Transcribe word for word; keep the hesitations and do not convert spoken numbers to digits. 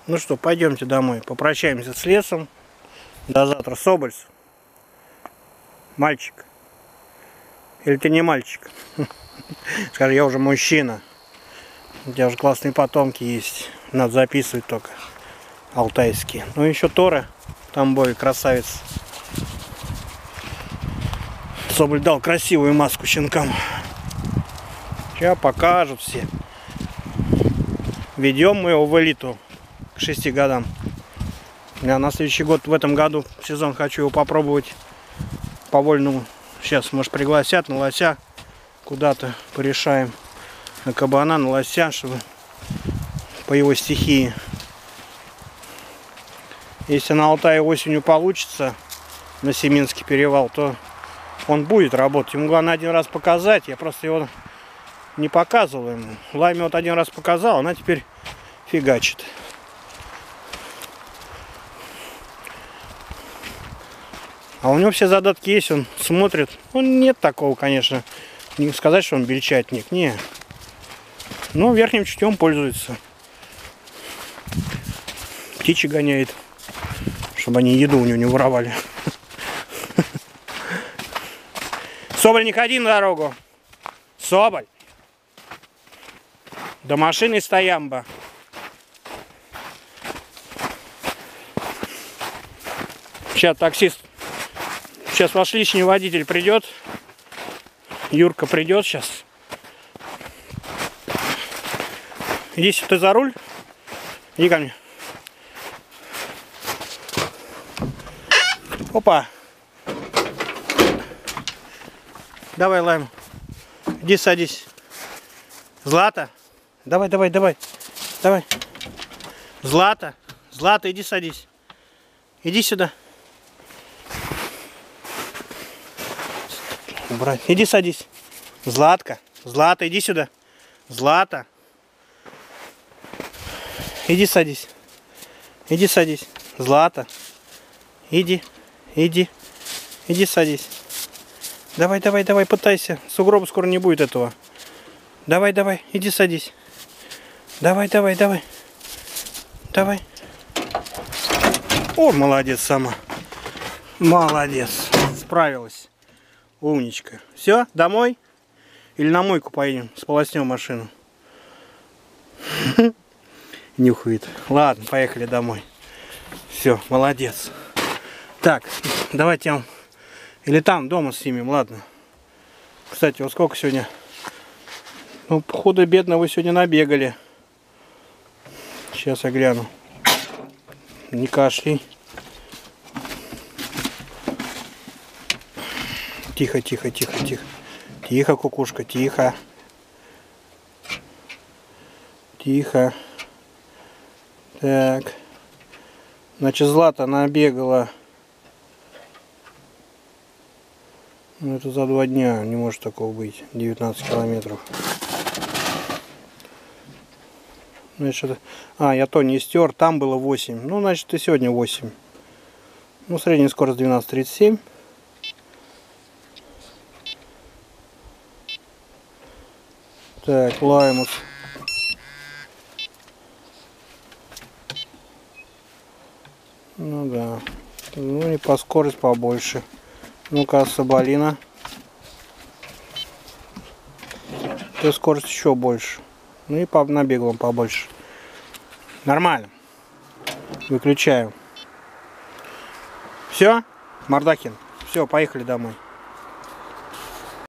Ну что, пойдемте домой, попрощаемся с лесом. До завтра, Собольц. Мальчик. Или ты не мальчик? Скажи, я уже мужчина. У тебя уже классные потомки есть. Надо записывать только. Алтайские. Ну еще Торы. Тамбове, красавец. Соболь дал красивую маску щенкам. Сейчас покажут все. Ведем мы его в элиту к шести годам. Я на следующий год, в этом году, в сезон хочу его попробовать по вольному. Сейчас, может, пригласят на лося куда-то, порешаем. На кабана, на лося, чтобы по его стихии. Если на Алтае осенью получится, на Семинский перевал, то он будет работать. Ему главное один раз показать. Я просто его не показывал ему. Лайме вот один раз показал, она теперь фигачит. А у него все задатки есть, он смотрит. Ну, нет такого, конечно. Не сказать, что он бельчатник. Не. Но верхним чутьем пользуется. Птичьи гоняет. Чтобы они еду у него не воровали. Соболь, не ходи на дорогу. Соболь. До машины стоямба. Сейчас таксист. Сейчас ваш личный водитель придет. Юрка придет сейчас. Иди сюда, ты за руль. Иди ко мне. Опа. Давай, Лайм. Иди садись. Злата. Давай, давай, давай. Давай. Злата. Злата, иди садись. Иди сюда. Убрать. Иди садись. Златка. Злата, иди сюда. Злата. Иди садись. Иди садись. Злата. Иди. Иди. Иди садись. Давай, давай, давай, пытайся. Сугроба скоро не будет этого. Давай, давай, иди садись. Давай, давай, давай. Давай. О, молодец сама. Молодец. Справилась. Умничка. Все, домой? Или на мойку поедем? Сполоснем машину. Нюхает. Ладно, поехали домой. Все, молодец. Так, давайте я... Или там, дома снимем, ладно. Кстати, вот сколько сегодня? Ну, худо-бедно вы сегодня набегали. Сейчас я гляну. Не кашляй. Тихо, тихо, тихо, тихо. Тихо, кукушка, тихо. Тихо. Так. Значит, Злата набегала. Ну, это за два дня. Не может такого быть. девятнадцать километров. Значит, а, я то не стер. Там было восемь. Ну, значит, и сегодня восемь. Ну, средняя скорость двенадцать тридцать семь. Так, Лаймус. Ну да. Ну и по скорости побольше. Ну-ка, Соболина. То скорость еще больше. Ну и по набеглам побольше. Нормально. Выключаем. Все, Мордакин. Все, поехали домой.